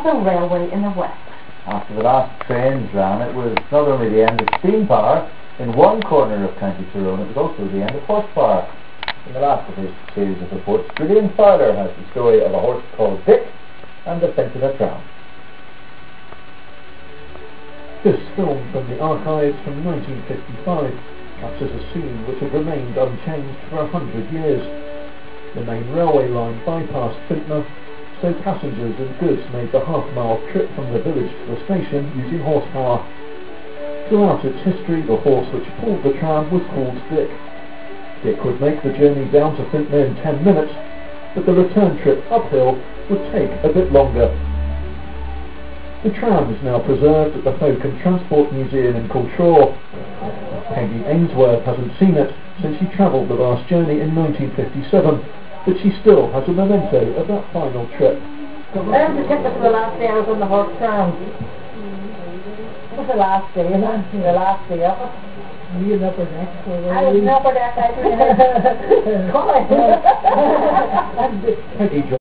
the railway in the west. After the last trains ran, it was not only the end of steam power in one corner of County Tyrone, it was also the end of horse power. In the last of his series of reports, Julian Fowler has the story of a horse called Dick and the Fence of a Tram. This film from the archives from 1955 captures a scene which had remained unchanged for 100 years. The main railway line bypassed Fintner, so passengers and goods made the half-mile trip from the village to the station using horsepower. Throughout its history, the horse which pulled the tram was called Dick. Dick would make the journey down to Fintner in 10 minutes, but the return trip uphill would take a bit longer. The tram is now preserved at the Folk and Transport Museum in Cultraw. Peggy Ainsworth hasn't seen it since she travelled the last journey in 1957, but she still has a memento of that final trip. There's the ticket for the last day I was on the horse tram. It was the last day, and that's the last day of it. Were you in upper deck? I was in upper deck, I was in Peggy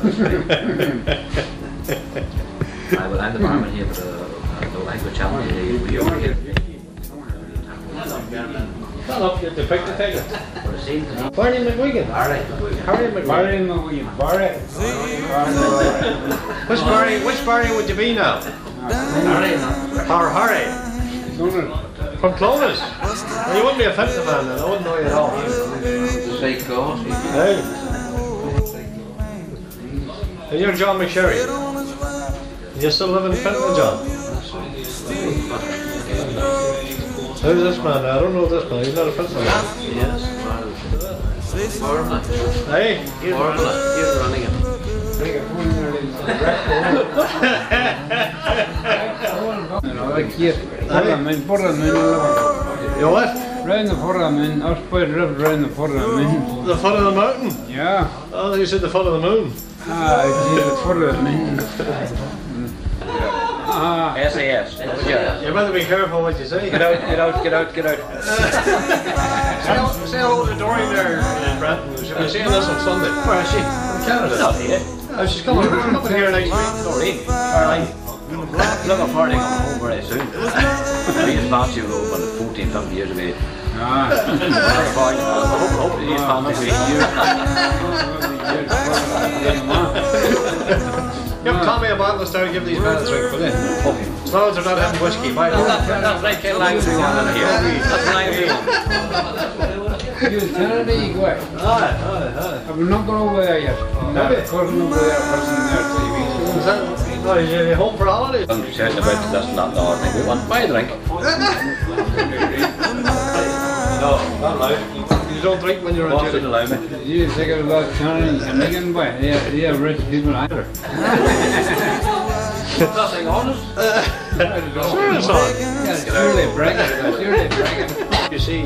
Well, I'm the barman here for the language challenge. We over here. Stand up, you have to pick the title. Barney McGuigan. Harry McGuigan. Barry. Which Barry would you be now? Harry. From Clones. Well, you wouldn't be a Fenton man then, I wouldn't know you at all. Psycho. Hey. And you're John McSherry. You still live in Fenton, John? Who's this man? I don't know this man. He's not a Fenton man. Yes. Hey? He's running him. You what? Round the foramen, I was quite rough round the foramen. The foot of the mountain? Yeah. Oh, you said the foot of the moon. Ah, it's the foramen. SAS. You better be careful what you say. Get out. Say hello to Doreen there, Brent. She'll be seeing us on Sunday. Where is she? From Canada. Not here. Oh, she's coming here next week. Doreen. Caroline. Look up partying on home very soon. We just passed you over 14, 15 years of age. Hopefully he's passed Give Tommy a bottle of stout and give these men a drink, will you? Okay. As long as they're not having whiskey, bye. That's right, Ken Lang here. That's Lang. You tell me you go. I will not go over there yet. I'm not going over there person there 3 weeks ago. Is that, oh, you're home for holidays? I'm certain about this and that. No, I think we want to buy a drink. No, not now. You don't drink when you're on Boss duty. didn't allow me. You take a lot of time and they can buy. They are rich people either. Nothing honest. Sure it's on. Yeah, surely bragging. You see.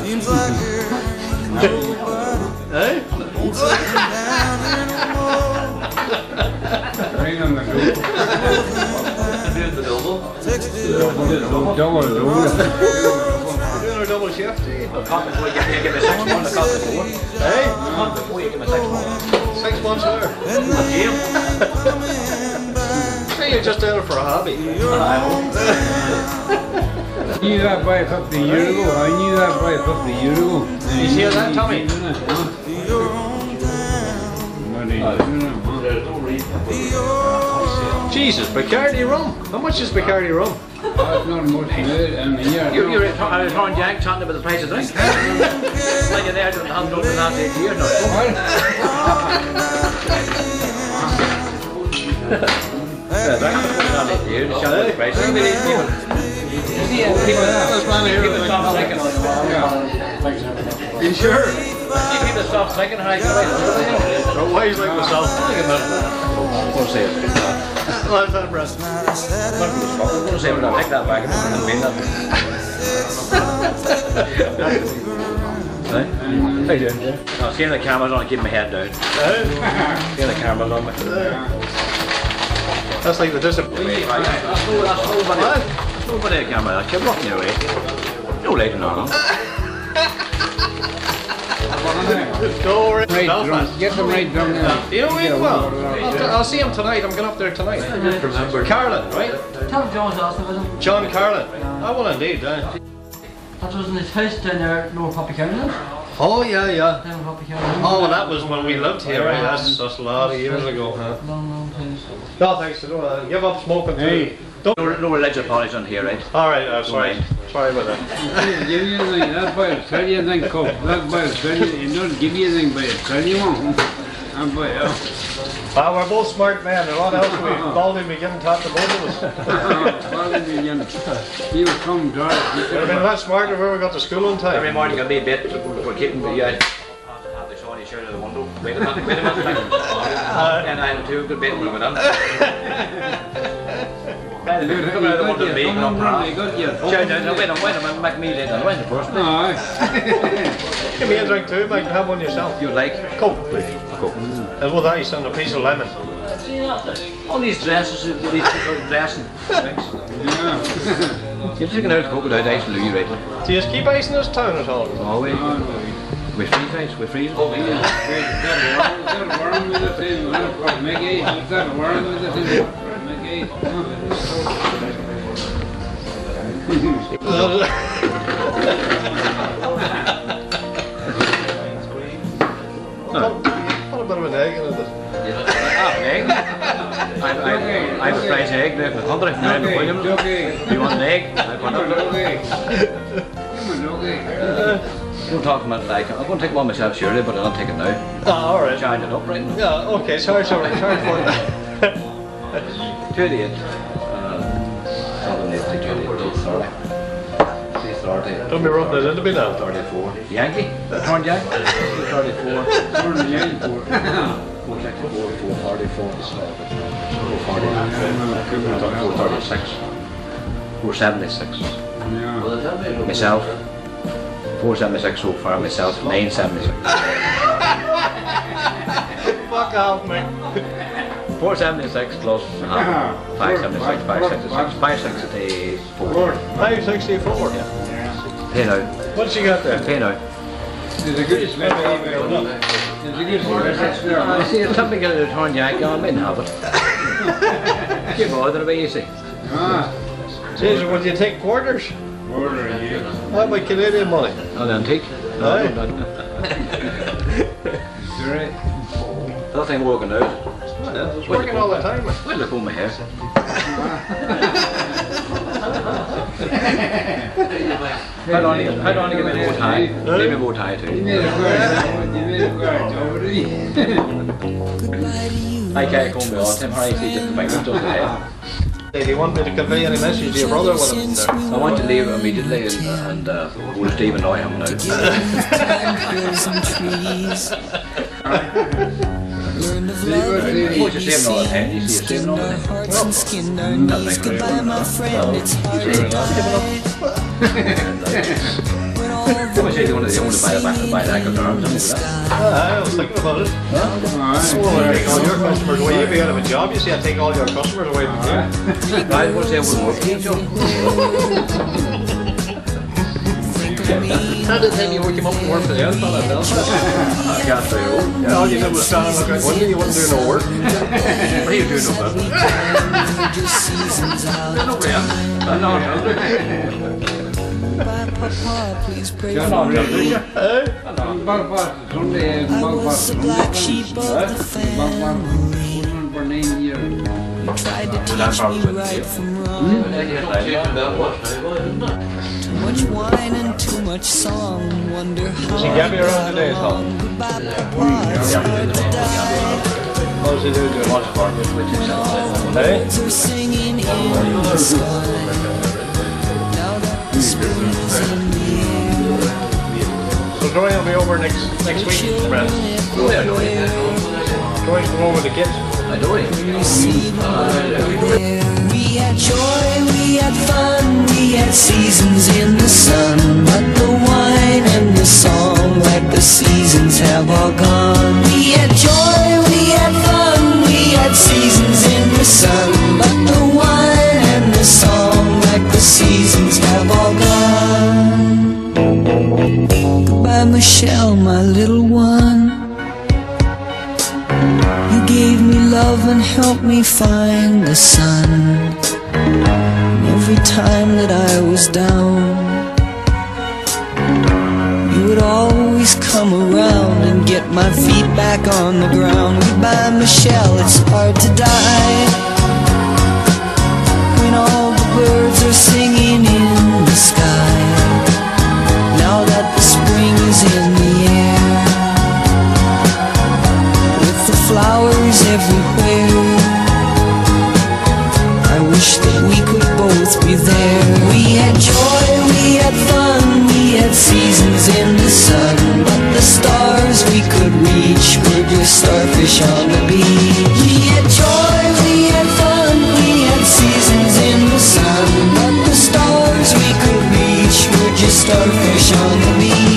Hey? Bring on the group. Doing the double. Double. We're doing our double shift. A cop before you give me 6 months. A cop before. Hey? A month before you give me 6 months. 6 months there. Jail. Say you're just doing it for a hobby. I knew that by 50 years ago. You see that, Tommy? Jesus, Bacardi rum. How much is Bacardi rum? That's not much good. I mean, You're a Torn Jack chatting about the price of drink. Like you're there to have done the last 8 years now. Yeah, that's the last 8 years. Chat about the price. Look at these people. People stop drinking. You sure? People stop drinking. How you Or wise like myself. Don't say it. Last time, Brett. Don't say it, but I'll take that back. I didn't mean that. Right? How you doing? No, seeing the cameras on, I keep my head down. Seeing the cameras on me. That's like the discipline. That's nobody a camera. I keep walking away. No later now. Go right Right Belfast. drunk. Get them right drunk now. You know him well? I'll see him tonight. I'm going up there tonight. Remember. Carlin, right? Tom Jones also with him. John Carlin. I will indeed. That was in his house down there, North Hoppy County. Oh, yeah. Down in Hoppy County. Oh, well, that was when we lived here, right? That's a lot of years ago, huh? Long time. No, thanks. Give up smoking. Hey. Don't. No religious politics on here, right? All right, sorry. mind. Sorry about that. Give you anything, that's why I'll tell you anything, Coke. That's why I'll tell you, you don't give you anything, but I'll tell you one. I'm by We're both smart men. A lot else we've called him again and talked to both of us. He will come to us. Would have been a lot smarter if we got to school on time. Every morning I'll be a bit. We're keeping the have the shawny shirt out of the window. Wait a minute. And I had 2 good bit when we were done. Come out of the window to me, not proud. Wait a minute, make me later. Wait a first. No, Give me a drink too, mate. Have one yourself. You like? Coke, please. Coke. And with ice and a piece of lemon. All these dresses, these people dressing. yeah. You're taking out Coke without ice, Louis, right? Do you keep ice in this town at all? Oh, wait. Oh, no. We We freeze ice, we freeze. Is that worm with the thing? Mickey, is that worm with the thing? Mickey. What a bit of an egg in it. Egg? I have a prize egg there for 100. Do you want an egg? I want don't talk about it like I'm going to take one myself surely, but I don't take it now. Ah, alright. Charge it up right now. Yeah, okay, sorry for it. 28. Probably need to take 28. Sorry. See, 30. Don't be rubbing it into me now. 34. Yankee? Corn Jack? 34. 464. 434. 436. 476. Myself. 476 so far. Myself. 976. Fuck off, mate. 476 plus 576, 566, 564. 564? Yeah. Pay now. What you got there? Pay now. There's a good smell. There's a good smell. I see it's something got a return jacket on, I mightn't have it. Keep bothering about you see. Jeez, would you take quarters? Quarter, yeah. How about Canadian money? On the antique? Aye. Nothing working out. Yeah, it's working all the time. Wait, look on my hair. How long do you give me a bow tie? Give me a bow tie too. I can't come with all the time. How do you see just the fingers just the head? Do you want me to convey any message to your brother with him there? I want to leave immediately and go to Steve and annoy him now. What's your saving all the time? You see your saving all the time? Goodbye, my friend, it's hard to say you want to buy that guitar or something like that? I was thinking about it. Well, I take all your customers away. You'd be out of a job, you see, I take all your customers away from you. I would say I wouldn't work for you, Joe. How did you came up and work for the other fella? I can't say you. Yeah, all you did was stand and look out window, you wouldn't do no work. What are you doing about it? I'm not hungry. You're not hungry, you? Black sheep of the family. Tried to teach me right from wrong. Too much wine and too much song. Wonder how She got me around today as well. goodbye, Papa. How's he doing? Hey? Birds are singing in the sky. Now that the spring is in the air. So Joy will be over next week, Brent. Joy's going over with the kids. I know it. We had joy, we had fun, we had seasons in the sun. But the wine and the song, like the seasons, have all gone. We had joy, we had fun, we had seasons in the sun. But the wine and the song, like the seasons, have all gone. Goodbye, Michelle, my little one. You gave me love and helped me find the sun. And every time that I was down, you would always come around and get my feet back on the ground. Goodbye, Michelle, it's hard to die when all the birds are singing in the sky. Now that the spring is in the air, flowers everywhere, I wish that we could both be there. We had joy, we had fun, we had seasons in the sun. But the stars we could reach were just starfish on the beach. We had joy, we had fun, we had seasons in the sun. But the stars we could reach were just starfish on the beach.